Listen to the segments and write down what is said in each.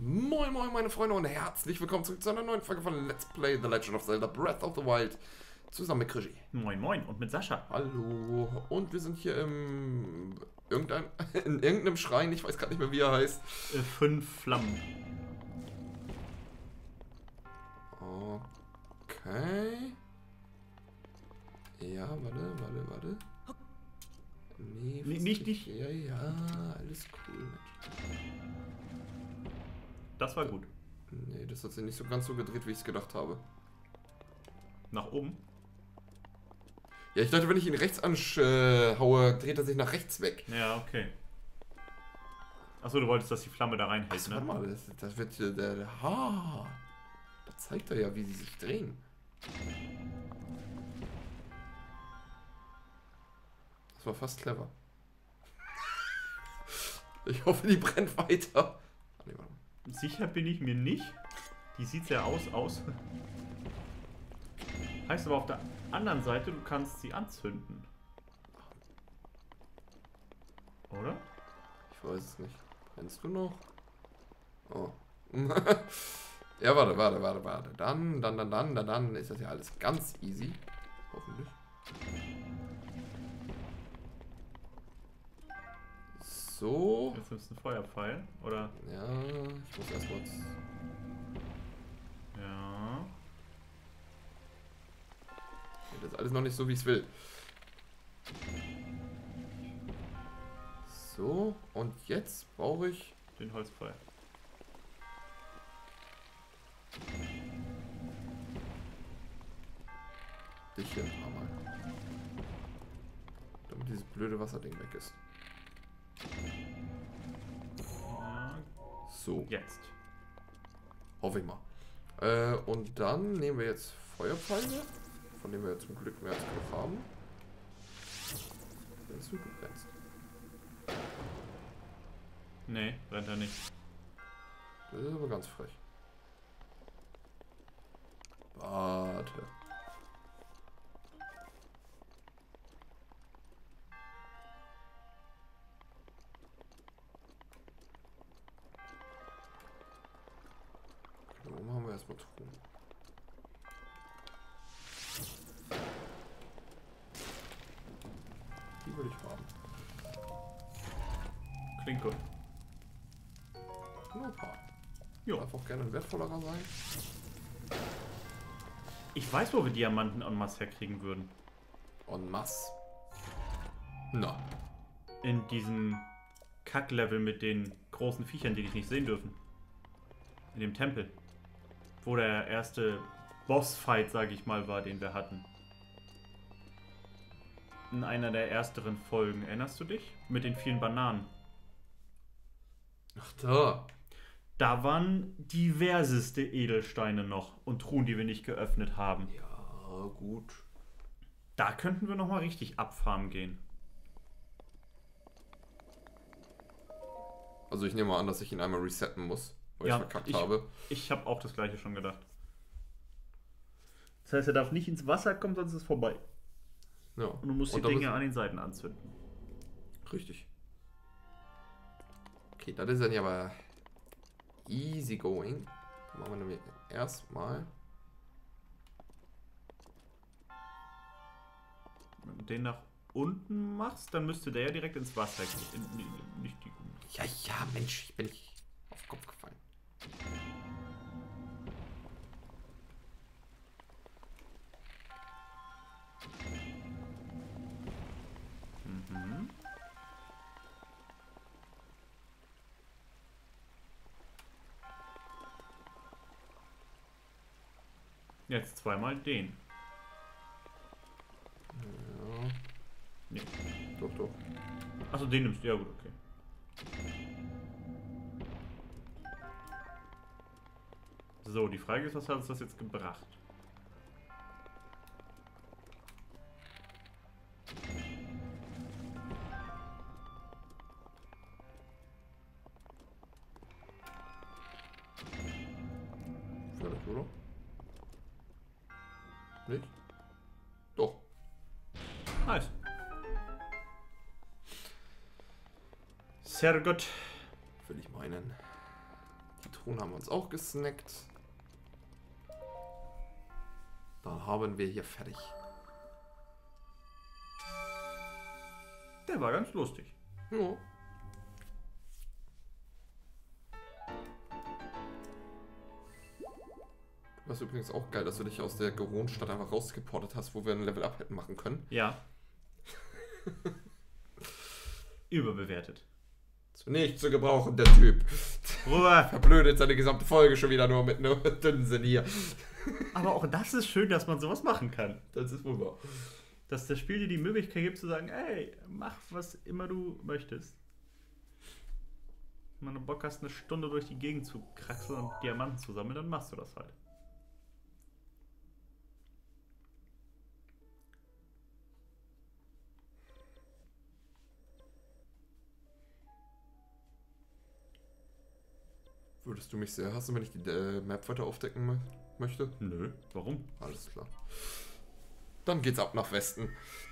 Moin moin meine Freunde und herzlich willkommen zurück zu einer neuen Folge von Let's Play The Legend of Zelda Breath of the Wild zusammen mit Krischi. Moin moin und mit Sascha. Hallo, und wir sind hier in irgendeinem Schrein, ich weiß gerade nicht mehr wie er heißt. 5 Flammen. Okay. Ja, warte. Nee, Nicht. Ja, alles cool. Das war gut. Nee, das hat sich nicht so ganz so gedreht, wie ich es gedacht habe. Nach oben? Ja, ich dachte, wenn ich ihn rechts anhaue, dreht er sich nach rechts weg. Ja, okay. Achso, du wolltest, dass die Flamme da reinhält, Achso, ne? warte mal, das wird da zeigt er ja, wie sie sich drehen. Das war fast clever. Ich hoffe, die brennt weiter. Ah, nee, warte. Sicher bin ich mir nicht. Die sieht sehr aus. Heißt aber auf der anderen Seite, du kannst sie anzünden. Oder? Ich weiß es nicht. Brennst du noch? Oh. Ja, warte. Dann ist das ja alles ganz easy. Hoffentlich. So. Jetzt nimmst du einen Feuerpfeil, oder? Ja, ich muss erstmal. Ja. Das ist alles noch nicht so, wie ich es will. So, und jetzt brauche ich Den Holzpfeil. dich hier ein paar Mal. Damit dieses blöde Wasserding weg ist. Ja. So, Jetzt. hoffe ich mal. Und dann nehmen wir jetzt Feuerpfeile, von denen wir zum Glück mehr als genug haben. Brennst du? Du brennst. Nee, brennt er nicht. Das ist aber ganz frech. Warte. Da oben haben wir erstmal Truhen. Die will ich haben. Klingt gut. Nur ein paar. Jo. Darf auch gerne ein wertvollerer sein. Ich weiß, wo wir Diamanten en masse herkriegen würden. En masse. Na. In diesem Kacklevel mit den großen Viechern, die dich nicht sehen dürfen. In dem Tempel. Wo der erste Bossfight, sage ich mal, war, den wir hatten. In einer der ersteren Folgen. Erinnerst du dich? Mit den vielen Bananen. Ach da. Da waren diverseste Edelsteine noch und Truhen, die wir nicht geöffnet haben. Ja, gut. Da könnten wir nochmal richtig abfarmen gehen. Also ich nehme mal an, dass ich ihn einmal resetten muss, weil Ja, ich verkackt habe. Ich habe auch das gleiche schon gedacht. Das heißt, er darf nicht ins Wasser kommen, sonst ist es vorbei. Ja. Und du musst die Dinge an den Seiten anzünden. Richtig. Okay, das ist dann ja aber easy going. Dann machen wir nämlich erstmal. Wenn du den nach unten machst, dann müsste der ja direkt ins Wasser gehen. Nicht die. Ja, Mensch, ich bin nicht auf den Kopf gefallen. Mhm. Jetzt zweimal den. Ja. Nee. Doch. Achso, den nimmst du. Ja gut, okay. So, die Frage ist, was hat uns das jetzt gebracht? Fertig, oder? Nicht? Doch. Nice. Sehr gut. Will ich meinen. Zitronen haben wir uns auch gesnackt. Dann haben wir hier fertig. Der war ganz lustig. Ja. Was übrigens auch geil, dass du dich aus der Goron-Stadt einfach rausgeportet hast, wo wir ein Level-Up hätten machen können. Ja. Überbewertet. Nicht zu gebrauchen, der Typ. Ruhe. Verblödet seine gesamte Folge schon wieder nur mit einem Dünnsinn hier. Aber auch das ist schön, dass man sowas machen kann. Das ist wohl wahr. Dass das Spiel dir die Möglichkeit gibt zu sagen, ey, mach was immer du möchtest. Wenn du Bock hast, eine Stunde durch die Gegend zu kraxeln und Diamanten zu sammeln, dann machst du das halt. Würdest du mich sehr hassen, wenn ich die Map weiter aufdecken möchte? Nö. Warum? Alles klar. Dann geht's ab nach Westen.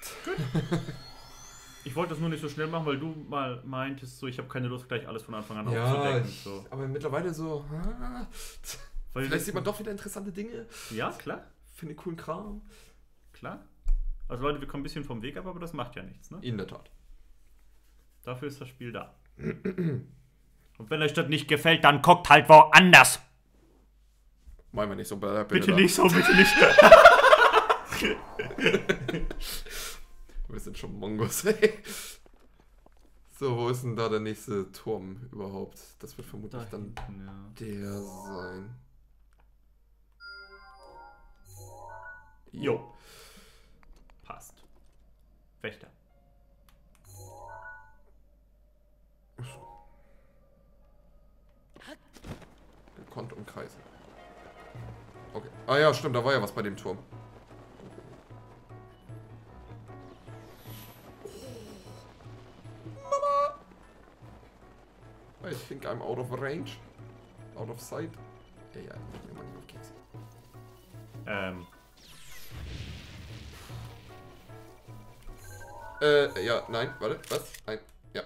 Ich wollte das nur nicht so schnell machen, weil du mal meintest, so ich habe keine Lust, gleich alles von Anfang an Ja, aufzudecken. So. aber mittlerweile so... Weil vielleicht sieht man doch wieder interessante Dinge. Ja, klar. Finde coolen Kram. Klar. Also Leute, wir kommen ein bisschen vom Weg ab, aber das macht ja nichts, ne? In der Tat. Dafür ist das Spiel da. Und wenn euch das nicht gefällt, dann guckt halt woanders. Meinen wir nicht so. Bitte nicht so, bitte nicht. Wir sind schon Mongos, ey. So, wo ist denn da der nächste Turm überhaupt? Das wird vermutlich Da dann hinten, ja. der sein. Jo. Passt. Wächter. Gekonnt umkreisen. Okay. Ah ja, stimmt, da war ja was bei dem Turm. I think I'm out of range. Out of sight. Ja, ja, ich bin mal nicht auf Kekse. Ja, nein, warte, was? Nein, ja.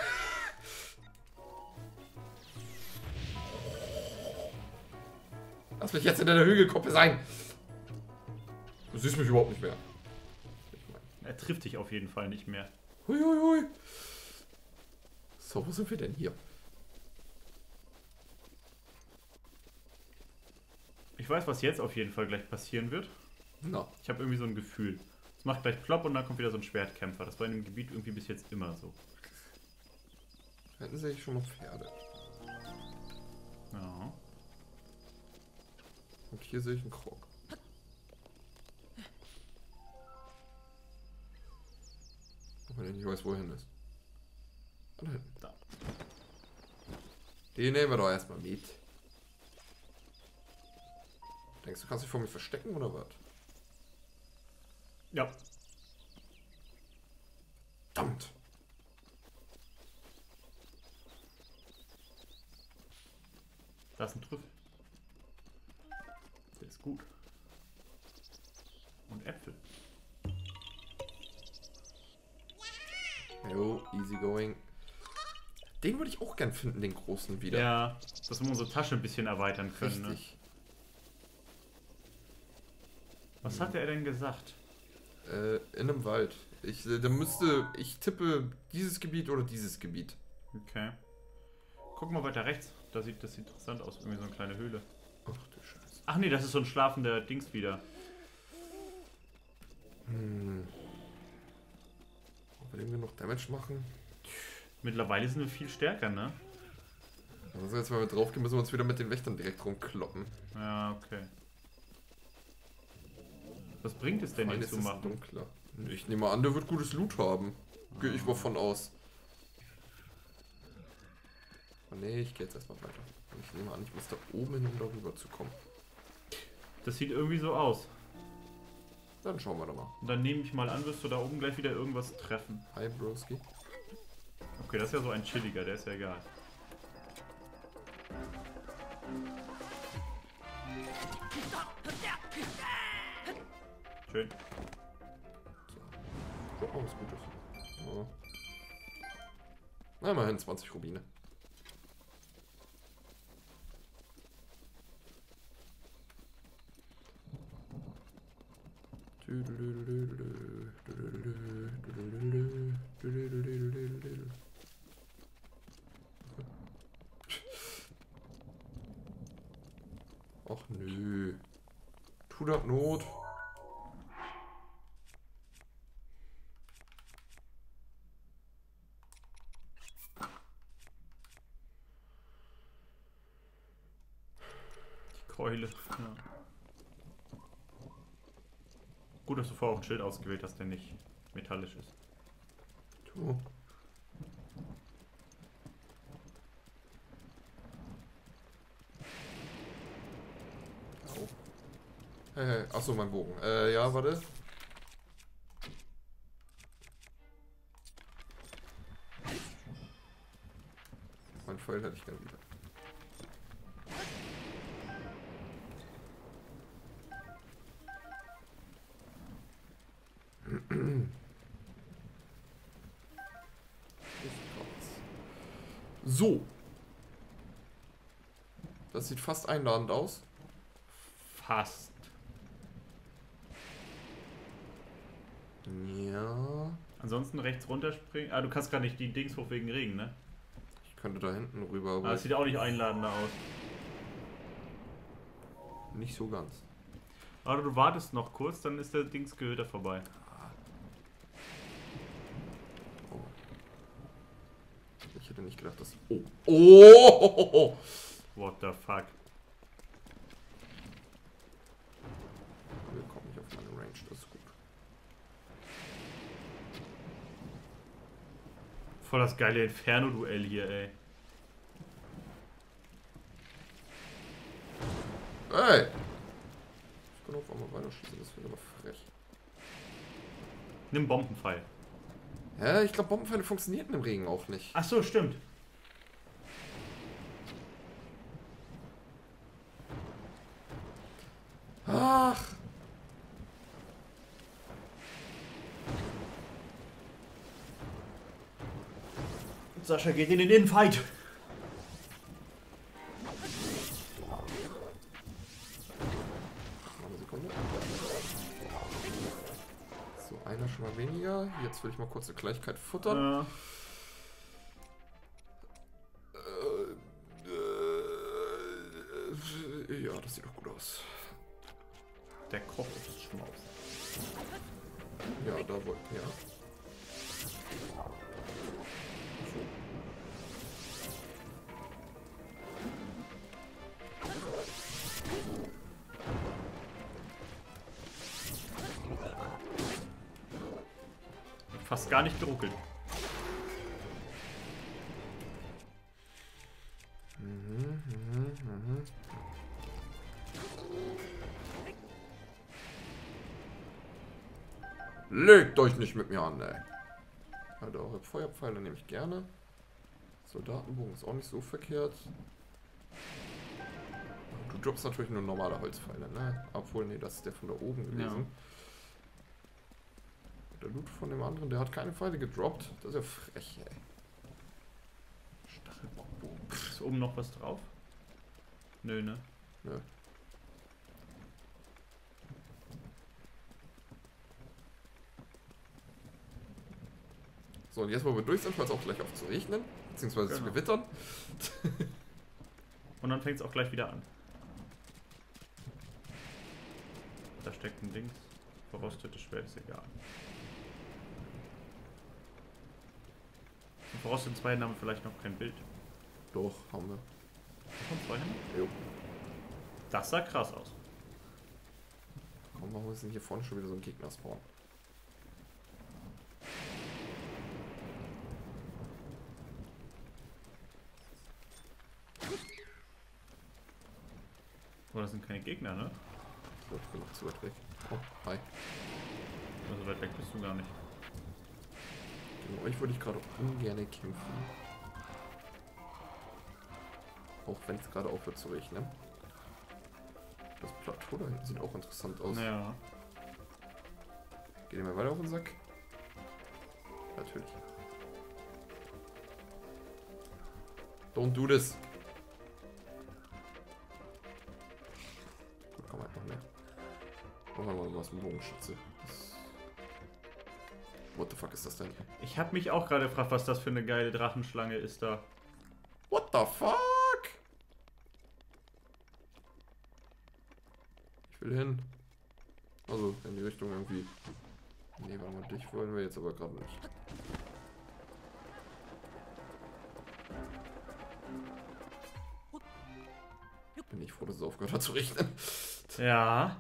Lass mich jetzt in der Hügelgruppe sein. Du siehst mich überhaupt nicht mehr. Er trifft dich auf jeden Fall nicht mehr. Hui, hui, hui. So, wo sind wir denn hier? Ich weiß, was jetzt auf jeden Fall gleich passieren wird. Na, Ich habe irgendwie so ein Gefühl. Es macht gleich plopp und dann kommt wieder so ein Schwertkämpfer. Das war in dem Gebiet irgendwie bis jetzt immer so. da hinten sehe ich schon mal Pferde. Ja. Und hier sehe ich einen Krog. Auch wenn ich nicht weiß, wohin ist. Da hinten. Da. Den nehmen wir doch erstmal mit. Denkst du, kannst dich vor mir verstecken oder was? Ja. Verdammt! Da ist ein Trüffel. Der ist gut. Und Äpfel. Jo, easy going. Den würde ich auch gern finden, den großen wieder. Ja, dass wir unsere Tasche ein bisschen erweitern können. Ne? Richtig. Was hatte er denn gesagt? In einem Wald. Ich tippe dieses Gebiet oder dieses Gebiet. Okay. Guck mal weiter rechts. Das sieht interessant aus. Irgendwie so eine kleine Höhle. Ach du Scheiße. Ach nee, das ist so ein schlafender Dings wieder. Ob wir dem genug Damage machen? Mittlerweile sind wir viel stärker, ne? Also jetzt, wenn wir drauf gehen, müssen wir uns wieder mit den Wächtern direkt rumkloppen. Ja, okay. Was bringt es denn, Fein ihn ist zu es machen? dunkler. Ich nehme an, der wird gutes Loot haben. Gehe ich mal von aus. Oh nee, ich gehe jetzt erstmal weiter. Ich nehme an, ich muss da oben hin, um darüber zu kommen. Das sieht irgendwie so aus. Dann schauen wir doch mal. Und dann nehme ich mal an, wirst du da oben gleich wieder irgendwas treffen. Hi, Broski. Okay, das ist ja so ein chilliger, der ist ja egal. Schön. So, oh, was Gutes. Ja. Na, immerhin 20 Rubine. Och nö. Tut das Not. Die Keule. Ja. Gut, dass du vorher auch ein Schild ausgewählt hast, der nicht metallisch ist. Tu. Hey, achso, mein Bogen. Ja, warte. Mein Pfeil hätte ich gerne wieder. So. Das sieht fast einladend aus. Fast. Ja. Ansonsten rechts runterspringen. Ah, du kannst gar nicht die Dings hoch wegen Regen, ne? Ich könnte da hinten rüber, Aber aber das sieht auch nicht einladender aus. nicht so ganz. Aber du wartest noch kurz, dann ist der Dingsgehöter vorbei. Oh. Ich hätte nicht gedacht, dass... Oh! Oh! What the fuck? Wir kommen nicht auf meine Range, das ist gut. Voll das geile Inferno-Duell hier, ey. Ey! Ich kann auf einmal weiter schießen, das wird aber frech. Nimm Bombenpfeil. Hä? Ich glaube, Bombenpfeile funktionierten im Regen auch nicht. Ach so, stimmt. Ach! Sascha geht in den Infight. Eine Sekunde. So, einer schon mal weniger. Jetzt will ich mal kurz eine Kleinigkeit futtern. Ja, das sieht doch gut aus. Der Koch ist Schmaus. Ja, da wohl. Ja. Fast gar nicht geruckelt. Legt euch nicht mit mir an, ey. Also eure Feuerpfeile nehme ich gerne. Soldatenbogen ist auch nicht so verkehrt. Du droppst natürlich nur normale Holzpfeile, ne? Obwohl, nee, das ist der von da oben gewesen. Ja. Der Loot von dem anderen, der hat keine Pfeile gedroppt. Das ist ja frech, ey. Stachelbockbogen. Ist oben noch was drauf? Nö, ne? Nö. So, und jetzt, wo wir durch sind, hört es auch gleich auf zu regnen, beziehungsweise zu Genau. gewittern. Und dann fängt es auch gleich wieder an. Da steckt ein Dings. Verrostetes Schwert ist egal. Von verrosteten Zweihänden haben wir vielleicht noch kein Bild. Doch, haben wir. Von Zweihänden? Jo. Das sah krass aus. Komm, warum ist denn hier vorne schon wieder so ein Gegner spawnen? Oh, das sind keine Gegner, ne? Ich bin noch zu weit weg. Oh, hi. Also weit weg bist du gar nicht. Gegen euch würde ich gerade ungern kämpfen. Auch wenn es gerade aufhört zu regnen. Das Plateau da hinten sieht auch interessant aus. Naja. Geht ihr mal weiter auf den Sack? Natürlich. Don't do this. Gut, komm halt noch mehr. Machen wir mal was mit Bogenschütze. What the fuck ist das denn? Ich habe mich auch gerade gefragt, was das für eine geile Drachenschlange ist da. What the fuck? Ich will hin. Also in die Richtung irgendwie. Nee, warte mal, dich wollen wir jetzt aber gerade nicht. Bin ich froh, dass es aufgehört hat zu regnen. Ja.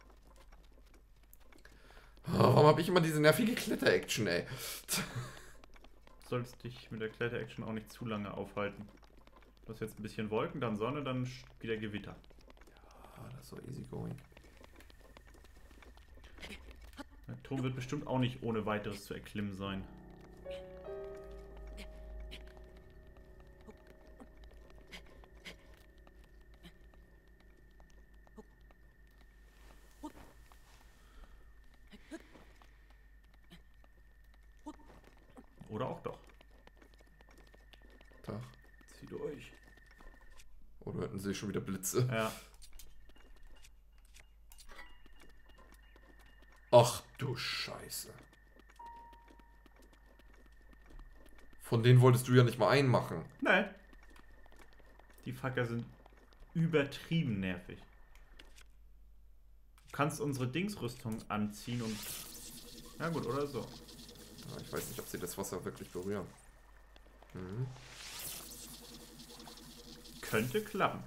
Oh, warum habe ich immer diese nervige Kletter-Action, ey? Sollst dich mit der Kletter-Action auch nicht zu lange aufhalten. Du hast jetzt ein bisschen Wolken, dann Sonne, dann wieder Gewitter. Ja, das ist so easy going. Der Turm wird bestimmt auch nicht ohne weiteres zu erklimmen sein. Oder auch doch. Tag. Zieh durch. Oder hätten sie schon wieder Blitze? Ja. Ach du Scheiße. Von denen wolltest du ja nicht mal einmachen. Nein. Die Fucker sind übertrieben nervig. Du kannst unsere Dingsrüstung anziehen und... Ja gut, oder so. Ja, ich weiß nicht, ob sie das Wasser wirklich berühren. Mhm. Könnte klappen.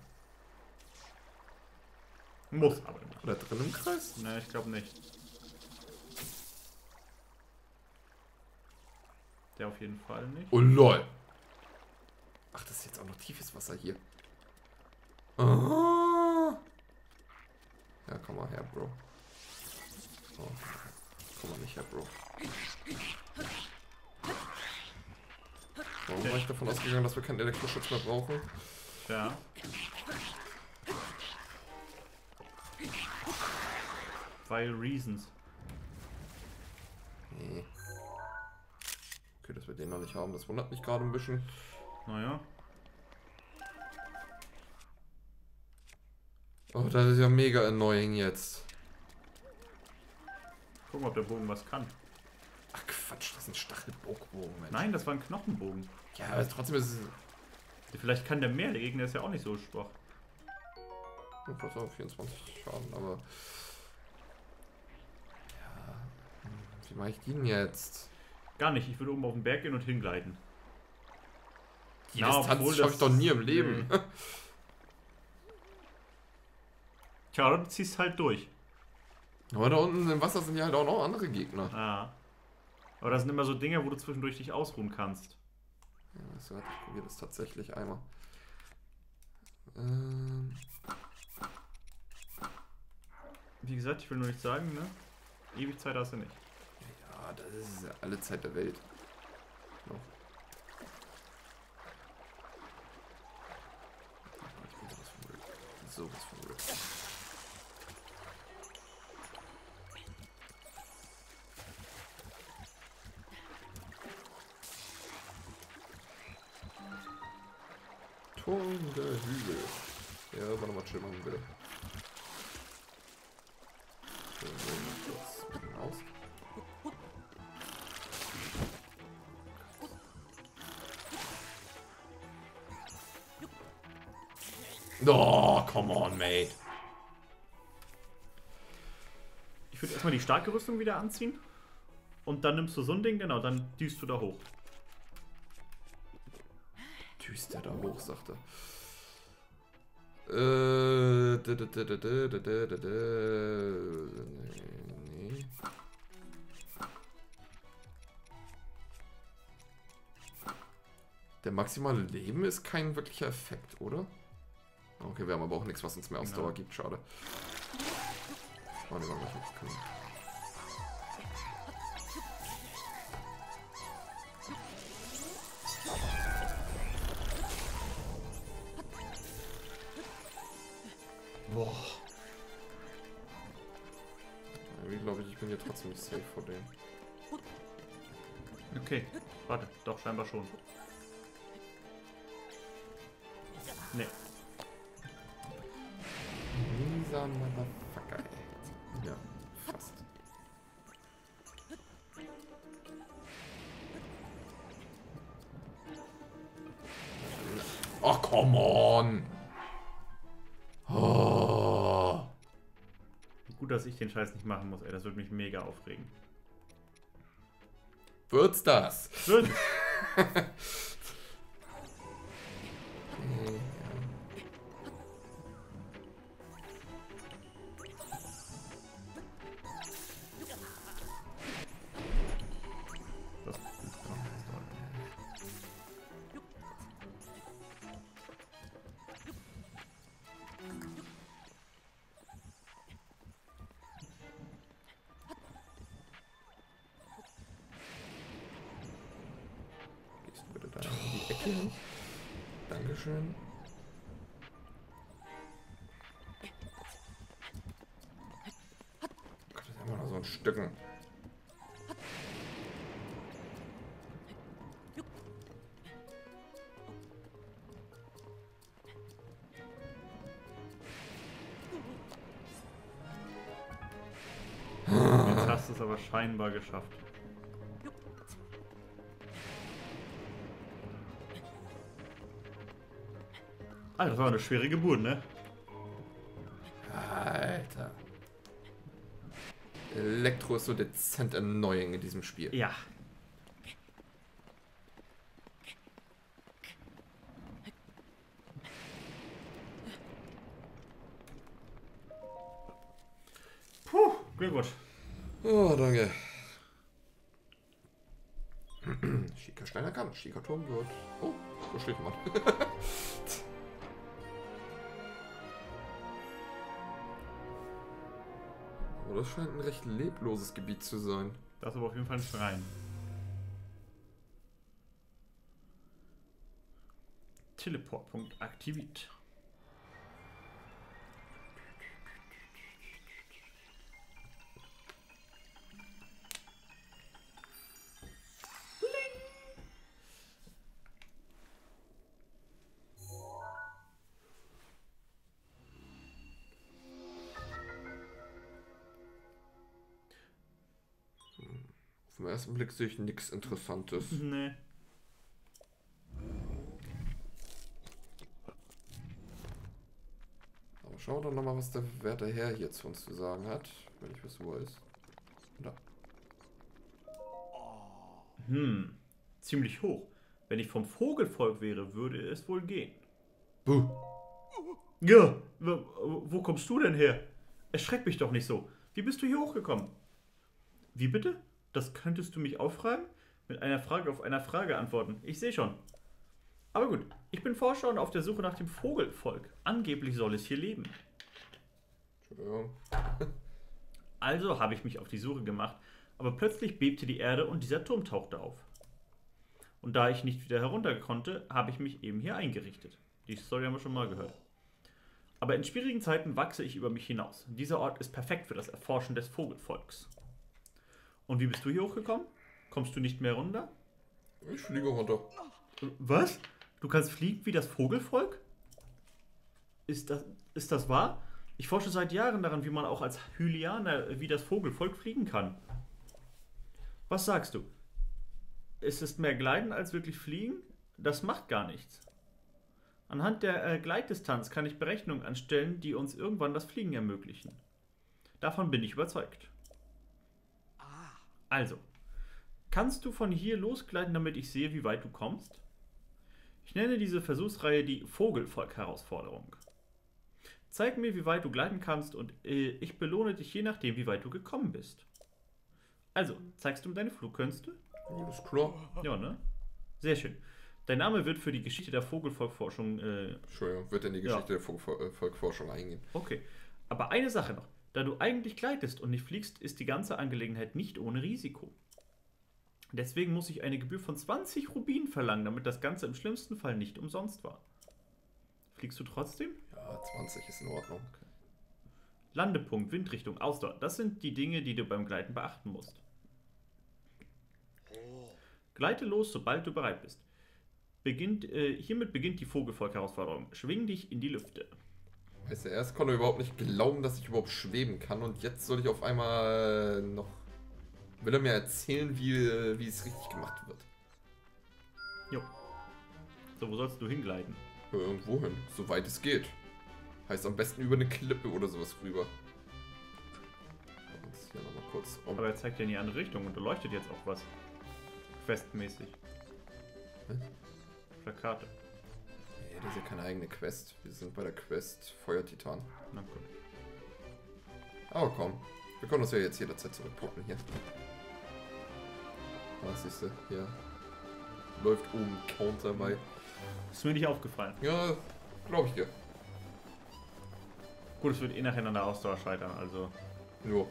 Muss aber nicht. Oder drin im Kreis? Ne, ich glaube nicht. Der auf jeden Fall nicht. Oh lol. Ach, das ist jetzt auch noch tiefes Wasser hier. Ah. Ja, komm mal her, Bro. Oh, komm mal nicht her, Bro. Warum war ich davon ausgegangen, dass wir keinen Elektroschutz mehr brauchen? Ja. Weil Reasons. Nee. Okay, dass wir den noch nicht haben, das wundert mich gerade ein bisschen. Naja. Oh, das ist ja mega annoying jetzt. Gucken, ob der Bogen was kann. Ach Quatsch, das ist ein Stachelbogen, Mensch. Nein, das war ein Knochenbogen. Ja, aber trotzdem ist es... Vielleicht kann der mehr, der Gegner ist ja auch nicht so schwach. Oh, pass auf, 24 Schaden, aber... Ja... Wie mache ich die denn jetzt? Gar nicht, ich würde oben auf den Berg gehen und hingleiten. Die Na, Distanz obwohl schaffe ich das- doch nie im Leben. Nee. Tja, oder du ziehst halt durch. Aber da unten im Wasser sind ja halt auch noch andere Gegner. Ah. Aber das sind immer so Dinge, wo du zwischendurch dich ausruhen kannst. Ja, weißt du was, ich probiere das tatsächlich einmal. Wie gesagt, ich will nur nicht sagen, ne? Ewig Zeit hast du nicht. Ja, das ist ja alle Zeit der Welt. Noch. Ich bin sowas von blöd. Sowas von blöd. Turm der Hügel. Ja, warte mal, chill mal bitte. So, kurz mit dem Haus. Oh, come on, mate. Ich würde erstmal die starke Rüstung wieder anziehen. Und dann nimmst du so ein Ding, genau, dann düst du da hoch. Düst der da hoch, sagt er. Nee. Der maximale Leben ist kein wirklicher Effekt, oder? Okay, wir haben aber auch nichts, was uns mehr Ausdauer gibt. Schade. Warte mal, was ich kann. Boah. Irgendwie glaube ich bin hier trotzdem nicht safe vor dem. Okay, warte, doch, scheinbar schon. Nee. Dieser Motherfucker, ey. Ja, fast. come on. Oh. Gut, dass ich den Scheiß nicht machen muss, ey. Das würde mich mega aufregen. Wird's das? Wird. Bitte da in die Ecke hin. Dankeschön. Gott, das ist immer noch so ein Stücken. Jetzt hast du es aber scheinbar geschafft. Ah, das war eine schwere Geburt, ne? Alter. Elektro ist so dezent annoying in diesem Spiel. Ja. Puh, Glückwunsch. Oh, danke. Schicker Steiner kann, schicker Turm wird. Oh, wo steht man? Aber das scheint ein recht lebloses Gebiet zu sein. Das ist aber auf jeden Fall ein Schrein. Teleportpunkt aktiviert. Auf den ersten Blick sehe ich nichts Interessantes. Nee. Aber schauen wir doch nochmal, was der werte Herr hier zu uns zu sagen hat. Wenn ich wüsste, wo er ist. Da. Ziemlich hoch. Wenn ich vom Vogelvolk wäre, würde es wohl gehen. Buh. Ja, wo kommst du denn her? Erschreck mich doch nicht so. Wie bist du hier hochgekommen? Wie bitte? Das könntest du mich auffragen? Mit einer Frage auf einer Frage antworten. Ich sehe schon. Aber gut, ich bin Forscher und auf der Suche nach dem Vogelvolk. Angeblich soll es hier leben. Entschuldigung. Also habe ich mich auf die Suche gemacht, aber plötzlich bebte die Erde und dieser Turm tauchte auf. Und da ich nicht wieder herunter konnte, habe ich mich eben hier eingerichtet. Die Story haben wir schon mal gehört. Aber in schwierigen Zeiten wachse ich über mich hinaus. Dieser Ort ist perfekt für das Erforschen des Vogelvolks. Und wie bist du hier hochgekommen? Kommst du nicht mehr runter? Ich fliege runter. Was? Du kannst fliegen wie das Vogelvolk? Ist das wahr? Ich forsche seit Jahren daran, wie man auch als Hylianer wie das Vogelvolk fliegen kann. Was sagst du? Ist es mehr Gleiten als wirklich Fliegen? Das macht gar nichts. Anhand der Gleitdistanz kann ich Berechnungen anstellen, die uns irgendwann das Fliegen ermöglichen. Davon bin ich überzeugt. Also, kannst du von hier losgleiten, damit ich sehe, wie weit du kommst? Ich nenne diese Versuchsreihe die Vogelvolk-Herausforderung. Zeig mir, wie weit du gleiten kannst und ich belohne dich je nachdem, wie weit du gekommen bist. Also, zeigst du mir deine Flugkünste? Alles klar. Ja, ne? Sehr schön. Dein Name wird für die Geschichte der Vogelvolkforschung... Entschuldigung, wird in die Geschichte der Volkforschung eingehen. Okay. Aber eine Sache noch. Da du eigentlich gleitest und nicht fliegst, ist die ganze Angelegenheit nicht ohne Risiko. Deswegen muss ich eine Gebühr von 20 Rubinen verlangen, damit das Ganze im schlimmsten Fall nicht umsonst war. Fliegst du trotzdem? Ja, 20 ist in Ordnung. Okay. Landepunkt, Windrichtung, Ausdauer. Das sind die Dinge, die du beim Gleiten beachten musst. Gleite los, sobald du bereit bist. Hiermit beginnt die Vogelvolk-Herausforderung. Schwing dich in die Lüfte. Weißt du, erst konnte er überhaupt nicht glauben, dass ich überhaupt schweben kann und jetzt soll ich auf einmal noch... Will er mir erzählen, wie es richtig gemacht wird. Jo. So, wo sollst du hingleiten? Irgendwo hin, soweit es geht. Heißt am besten über eine Klippe oder sowas rüber. Jetzt hier nochmal kurz um. Aber er zeigt ja in die andere Richtung und da leuchtet jetzt auch was. Questmäßig. Was? Auf der Karte. Nee, das ist ja keine eigene Quest. Wir sind bei der Quest Feuertitan. Na gut. Aber komm, wir können uns ja jetzt jederzeit zurückporten hier. Was siehst du? Hier läuft oben Counter bei. Ist mir nicht aufgefallen. Ja, glaube ich dir. Gut, es wird eh nachher an der Ausdauer scheitern, also. Jo.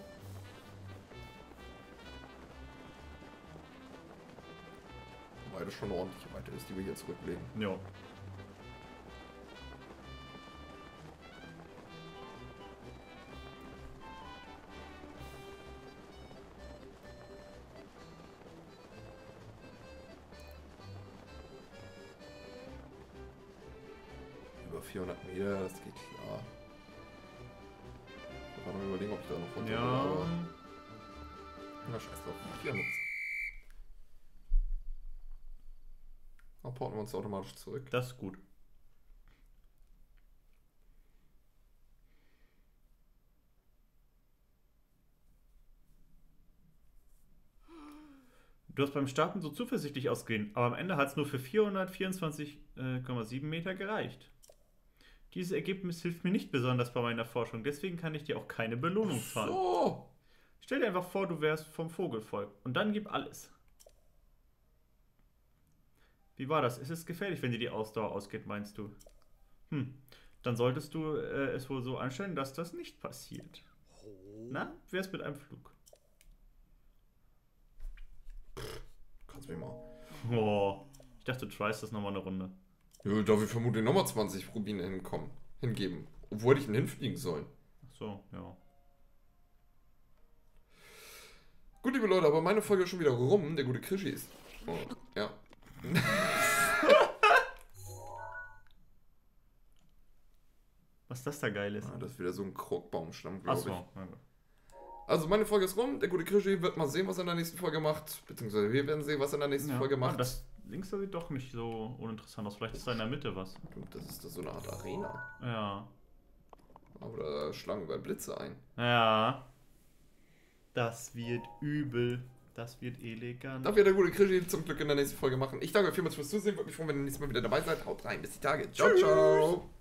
Weil das schon eine ordentliche Weite ist, die wir hier zurücklegen. Jo. Über 400 Meter, das geht klar. Ich kann mal überlegen, ob ich da noch runter will, Ja. aber... Na, scheiß drauf. 400. Dann porten wir uns automatisch zurück. Das ist gut. Du hast beim Starten so zuversichtlich ausgesehen, aber am Ende hat es nur für 424,7 Meter gereicht. Dieses Ergebnis hilft mir nicht besonders bei meiner Forschung, deswegen kann ich dir auch keine Belohnung zahlen. So. Stell dir einfach vor, du wärst vom Vogelvolk und dann gib alles. Wie war das? Ist es gefährlich, wenn dir die Ausdauer ausgeht, meinst du? Dann solltest du es wohl so anstellen, dass das nicht passiert. Na, wär's mit einem Flug? Kannst mich mal. Oh, ich dachte, du tryst das nochmal eine Runde. Ja, darf ich vermutlich nochmal 20 Rubine hingeben. Obwohl ich ihn hinfliegen sollen. Ach so, ja. Gut, liebe Leute, aber meine Folge ist schon wieder rum. Der gute Krischi ist. Oh, ja. Was das da geil ist. Ah, das ist wieder so ein Krogbaumstamm, Ach glaube so. ich. Ja. Also meine Folge ist rum. Der gute Krischi wird mal sehen, was er in der nächsten Folge macht. Beziehungsweise wir werden sehen, was er in der nächsten Folge macht. Das links da sieht doch nicht so uninteressant aus. Vielleicht ist da in der Mitte was. Das ist so eine Art Arena. Ja. Aber da schlagen überall Blitze ein. Ja. Das wird übel. Das wird elegant. Darf ja der gute Krischi zum Glück in der nächsten Folge machen. Ich danke euch vielmals fürs Zusehen. Würde mich freuen, wenn ihr nächstes Mal wieder dabei seid. Haut rein. Bis die Tage. Ciao, Tschüss. ciao.